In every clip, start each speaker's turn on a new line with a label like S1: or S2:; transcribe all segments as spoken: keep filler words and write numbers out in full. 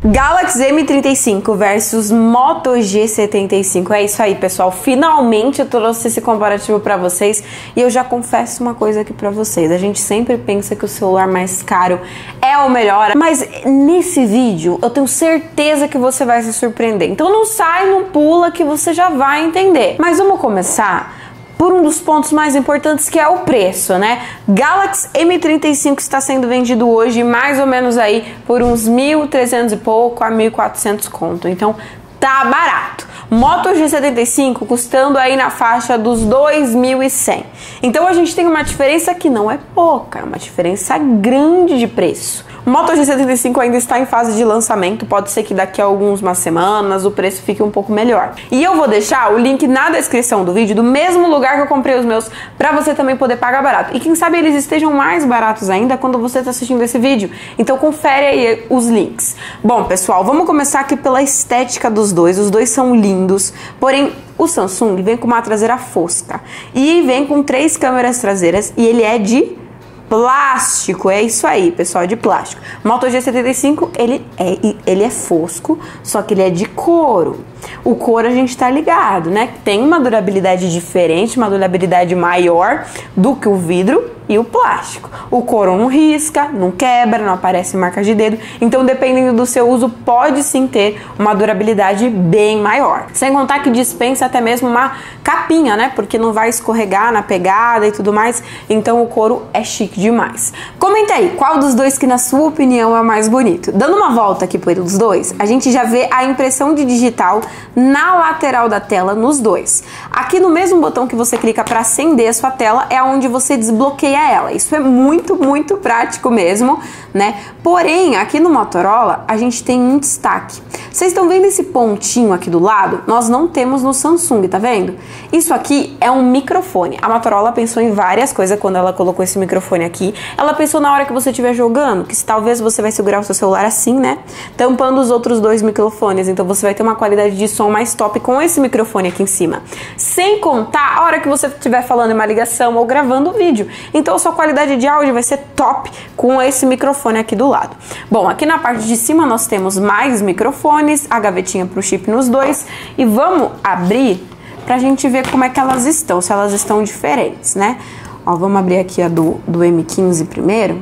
S1: Galaxy M trinta e cinco versus Moto G setenta e cinco. É isso aí, pessoal. Finalmente eu trouxe esse comparativo pra vocês e eu já confesso uma coisa aqui pra vocês. A gente sempre pensa que o celular mais caro é o melhor, mas nesse vídeo eu tenho certeza que você vai se surpreender. Então não sai, não pula que você já vai entender. Mas vamos começar por um dos pontos mais importantes, que é o preço, né? Galaxy M trinta e cinco está sendo vendido hoje mais ou menos aí por uns mil e trezentos e pouco a mil e quatrocentos conto. Então tá barato. Moto G setenta e cinco custando aí na faixa dos dois mil e cem. Então a gente tem uma diferença que não é pouca, é uma diferença grande de preço. O Moto G setenta e cinco ainda está em fase de lançamento, pode ser que daqui a algumas semanas o preço fique um pouco melhor. E eu vou deixar o link na descrição do vídeo, do mesmo lugar que eu comprei os meus, pra você também poder pagar barato. E quem sabe eles estejam mais baratos ainda quando você está assistindo esse vídeo. Então confere aí os links. Bom, pessoal, vamos começar aqui pela estética dos dois. Os dois são lindos, porém o Samsung vem com uma traseira fosca e vem com três câmeras traseiras e ele é de plástico, é isso aí, pessoal, de plástico. O Moto G setenta e cinco, ele é, ele é fosco, só que ele é de couro. O couro a gente tá ligado, né? Tem uma durabilidade diferente, uma durabilidade maior do que o vidro e o plástico. O couro não risca, não quebra, não aparece marcas de dedo. Então, dependendo do seu uso, pode sim ter uma durabilidade bem maior. Sem contar que dispensa até mesmo uma capinha, né? Porque não vai escorregar na pegada e tudo mais. Então, o couro é chique demais. Comenta aí, qual dos dois que na sua opinião é o mais bonito? Dando uma volta aqui por os dois, a gente já vê a impressão de digital na lateral da tela nos dois. Aqui no mesmo botão que você clica para acender a sua tela é onde você desbloqueia ela. Isso é muito, muito prático mesmo, né? Porém, aqui no Motorola, a gente tem um destaque. Vocês estão vendo esse pontinho aqui do lado? Nós não temos no Samsung, tá vendo? Isso aqui é um microfone. A Motorola pensou em várias coisas quando ela colocou esse microfone aqui. Ela pensou na hora que você estiver jogando, que talvez você vai segurar o seu celular assim, né? Tampando os outros dois microfones. Então você vai ter uma qualidade de som mais top com esse microfone aqui em cima. Sem contar a hora que você estiver falando em uma ligação ou gravando o vídeo. Então a sua qualidade de áudio vai ser top com esse microfone aqui do lado. Bom, aqui na parte de cima nós temos mais microfones, a gavetinha para o chip nos dois. E vamos abrir pra gente ver como é que elas estão, se elas estão diferentes, né? Ó, vamos abrir aqui a do, do M quinze primeiro.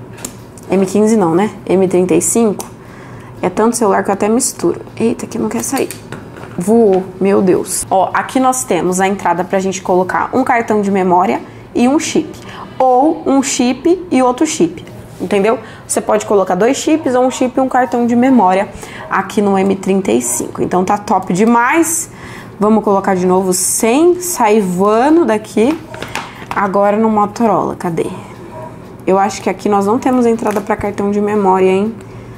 S1: M quinze não, né? M trinta e cinco. É tanto celular que eu até misturo. Eita, que não quer sair. Voou, meu Deus. Ó, aqui nós temos a entrada pra gente colocar um cartão de memória e um chip. Ou um chip e outro chip, entendeu? Você pode colocar dois chips ou um chip e um cartão de memória aqui no M trinta e cinco. Então tá top demais. Vamos colocar de novo sem sair voando daqui. Agora no Motorola, cadê? Eu acho que aqui nós não temos entrada para cartão de memória, hein?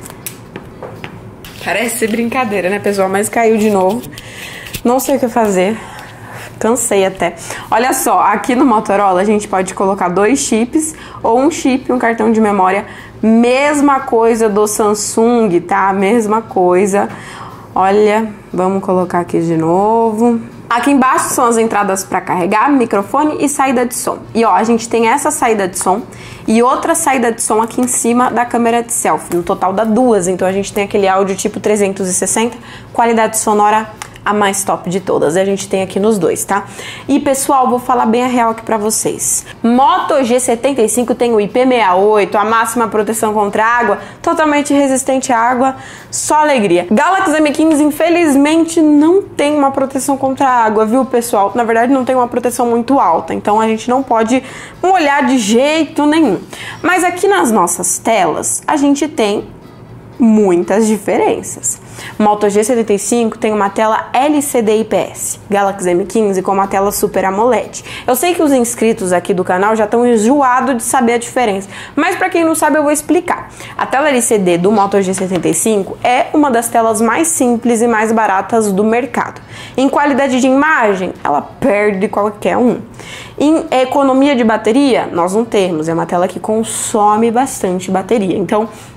S1: Parece brincadeira, né, pessoal? Mas caiu de novo. Não sei o que fazer. Cansei até. Olha só, aqui no Motorola a gente pode colocar dois chips ou um chip e um cartão de memória. Mesma coisa do Samsung, tá? Mesma coisa. Olha, vamos colocar aqui de novo. Aqui embaixo são as entradas para carregar, microfone e saída de som. E ó, a gente tem essa saída de som e outra saída de som aqui em cima da câmera de selfie. No total dá duas, então a gente tem aquele áudio tipo trezentos e sessenta, qualidade sonora a mais top de todas. A gente tem aqui nos dois, tá? E pessoal, vou falar bem a real aqui pra vocês. Moto G setenta e cinco tem o I P sessenta e oito, a máxima proteção contra água, totalmente resistente à água, só alegria. Galaxy M quinze, infelizmente, não tem uma proteção contra água, viu, pessoal? Na verdade, não tem uma proteção muito alta, então a gente não pode molhar de jeito nenhum. Mas aqui nas nossas telas, a gente tem muitas diferenças. Moto G setenta e cinco tem uma tela L C D I P S, Galaxy M quinze com uma tela Super AMOLED. Eu sei que os inscritos aqui do canal já estão enjoados de saber a diferença, mas para quem não sabe eu vou explicar. A tela L C D do Moto G setenta e cinco é uma das telas mais simples e mais baratas do mercado. Em qualidade de imagem, ela perde qualquer um. Em economia de bateria, nós não temos, é uma tela que consome bastante bateria, então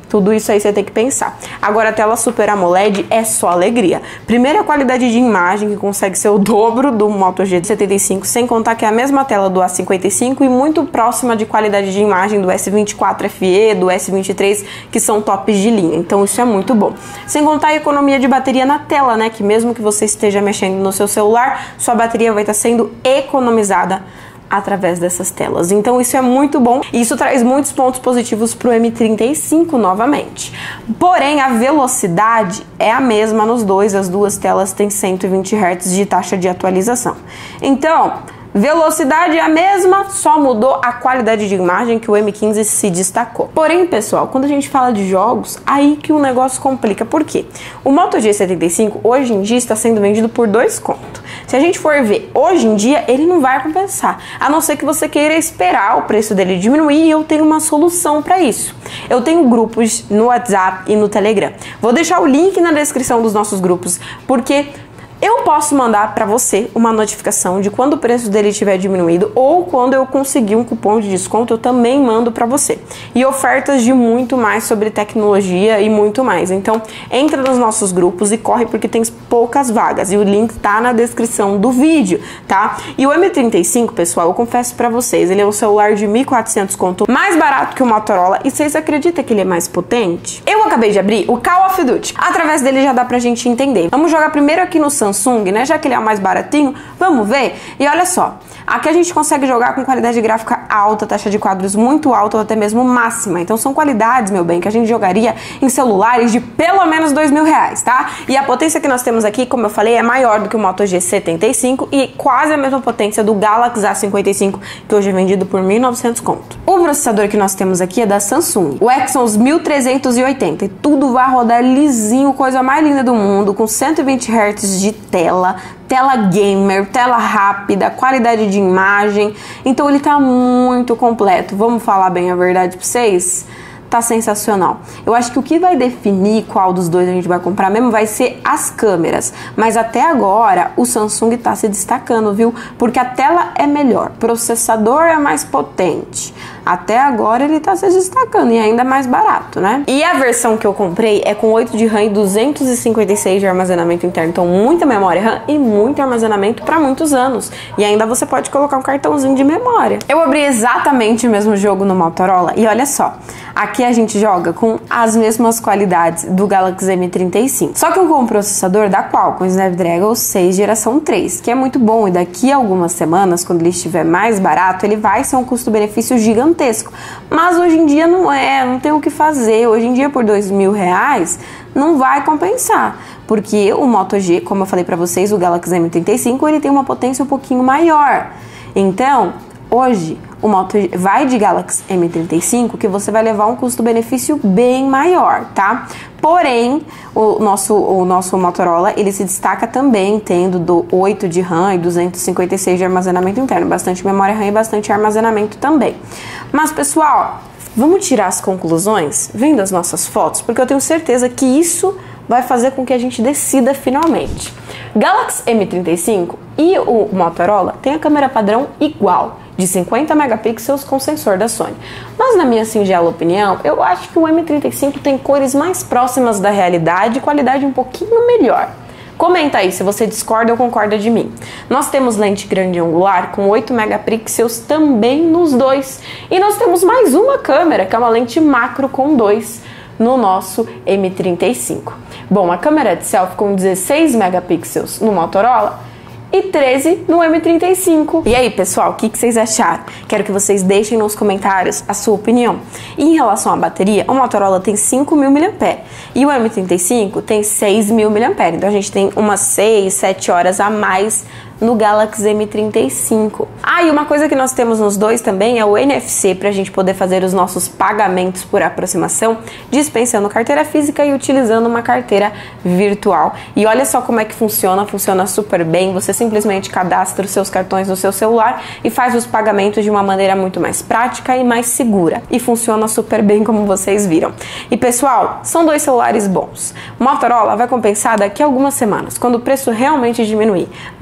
S1: Tudo isso aí você tem que pensar. Agora, a tela Super AMOLED é só alegria. Primeira qualidade de imagem, que consegue ser o dobro do Moto G setenta e cinco, sem contar que é a mesma tela do A cinquenta e cinco e muito próxima de qualidade de imagem do S vinte e quatro F E, do S vinte e três, que são tops de linha. Então, isso é muito bom. Sem contar a economia de bateria na tela, né? Que mesmo que você esteja mexendo no seu celular, sua bateria vai estar sendo economizada através dessas telas. Então isso é muito bom e isso traz muitos pontos positivos para o M trinta e cinco novamente. Porém, a velocidade é a mesma nos dois, as duas telas têm cento e vinte hertz de taxa de atualização. Então, velocidade é a mesma, só mudou a qualidade de imagem, que o M quinze se destacou. Porém, pessoal, quando a gente fala de jogos, aí que o negócio complica. Por quê? O Moto G setenta e cinco hoje em dia está sendo vendido por dois contos. Se a gente for ver hoje em dia, ele não vai compensar, a não ser que você queira esperar o preço dele diminuir, e eu tenho uma solução para isso. Eu tenho grupos no WhatsApp e no Telegram. Vou deixar o link na descrição dos nossos grupos, porque eu posso mandar para você uma notificação de quando o preço dele tiver diminuído, ou quando eu conseguir um cupom de desconto, eu também mando para você. E ofertas de muito mais sobre tecnologia e muito mais. Então, entra nos nossos grupos e corre, porque tem poucas vagas. E o link tá na descrição do vídeo, tá? E o M trinta e cinco, pessoal, eu confesso para vocês, ele é um celular de mil e quatrocentos conto, mais barato que o Motorola. E vocês acreditam que ele é mais potente? Eu acabei de abrir o Call of Duty. Através dele já dá pra gente entender. Vamos jogar primeiro aqui no Samsung. Samsung, né? Já que ele é o mais baratinho, vamos ver? E olha só, aqui a gente consegue jogar com qualidade gráfica alta, taxa de quadros muito alta ou até mesmo máxima. Então são qualidades, meu bem, que a gente jogaria em celulares de pelo menos dois mil reais, tá? E a potência que nós temos aqui, como eu falei, é maior do que o Moto G setenta e cinco e quase a mesma potência do Galaxy A cinquenta e cinco, que hoje é vendido por mil e novecentos conto. O processador que nós temos aqui é da Samsung, o Exynos mil trezentos e oitenta, e tudo vai rodar lisinho, coisa mais linda do mundo, com cento e vinte hertz de tela, tela gamer, tela rápida, qualidade de imagem. Então ele tá muito completo. Vamos falar bem a verdade pra vocês? Tá sensacional. Eu acho que o que vai definir qual dos dois a gente vai comprar mesmo vai ser as câmeras. Mas até agora o Samsung tá se destacando, viu? Porque a tela é melhor, o processador é mais potente. Até agora ele tá se destacando e ainda mais barato, né? E a versão que eu comprei é com oito de RAM e duzentos e cinquenta e seis de armazenamento interno. Então muita memória RAM e muito armazenamento para muitos anos. E ainda você pode colocar um cartãozinho de memória. Eu abri exatamente o mesmo jogo no Motorola e olha só, aqui a gente joga com as mesmas qualidades do Galaxy M trinta e cinco. Só que com um processador da Qualcomm Snapdragon seis geração três, que é muito bom, e daqui a algumas semanas, quando ele estiver mais barato, ele vai ser um custo-benefício gigantesco. Mas hoje em dia não é, não tem o que fazer. Hoje em dia por dois mil reais não vai compensar, porque o Moto G, como eu falei pra vocês, o Galaxy M trinta e cinco, ele tem uma potência um pouquinho maior. Então, hoje, o Moto vai de Galaxy M trinta e cinco, que você vai levar um custo-benefício bem maior, tá? Porém, o nosso, o nosso Motorola, ele se destaca também tendo do oito de RAM e duzentos e cinquenta e seis de armazenamento interno, bastante memória RAM e bastante armazenamento também. Mas, pessoal, vamos tirar as conclusões vendo as nossas fotos, porque eu tenho certeza que isso vai fazer com que a gente decida finalmente. Galaxy M trinta e cinco e o Motorola tem a câmera padrão igual, de cinquenta megapixels com sensor da Sony. Mas na minha singela opinião, eu acho que o M trinta e cinco tem cores mais próximas da realidade e qualidade um pouquinho melhor. Comenta aí se você discorda ou concorda de mim. Nós temos lente grande angular com oito megapixels também nos dois. E nós temos mais uma câmera, que é uma lente macro com dois no nosso M trinta e cinco. Bom, a câmera de selfie com dezesseis megapixels no Motorola e treze no M trinta e cinco. E aí, pessoal, o que, que vocês acharam? Quero que vocês deixem nos comentários a sua opinião. E em relação à bateria, o Motorola tem cinco mil miliampères e o M trinta e cinco tem seis mil miliampères. Então a gente tem umas seis, sete horas a mais no Galaxy M trinta e cinco. Ah, e uma coisa que nós temos nos dois também é o N F C, para a gente poder fazer os nossos pagamentos por aproximação, dispensando carteira física e utilizando uma carteira virtual. E olha só como é que funciona, funciona super bem. Você simplesmente cadastra os seus cartões no seu celular e faz os pagamentos de uma maneira muito mais prática e mais segura. E funciona super bem, como vocês viram. E pessoal, são dois celulares bons. O Motorola vai compensar daqui a algumas semanas, quando o preço realmente diminuir. Mas hoje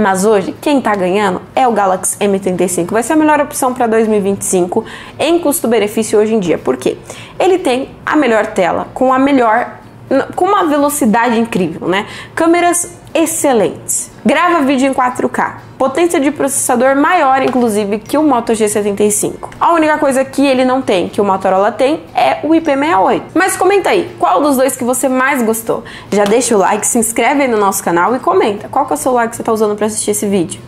S1: hoje, quem tá ganhando é o Galaxy M trinta e cinco. Vai ser a melhor opção para dois mil e vinte e cinco em custo-benefício hoje em dia. Por quê? Ele tem a melhor tela, com a melhor, com uma velocidade incrível, né? Câmeras excelentes. Grava vídeo em quatro K. Potência de processador maior, inclusive, que o Moto G setenta e cinco. A única coisa que ele não tem, que o Motorola tem, é o I P sessenta e oito. Mas comenta aí, qual dos dois que você mais gostou? Já deixa o like, se inscreve aí no nosso canal e comenta qual que é o celular que você está usando para assistir esse vídeo.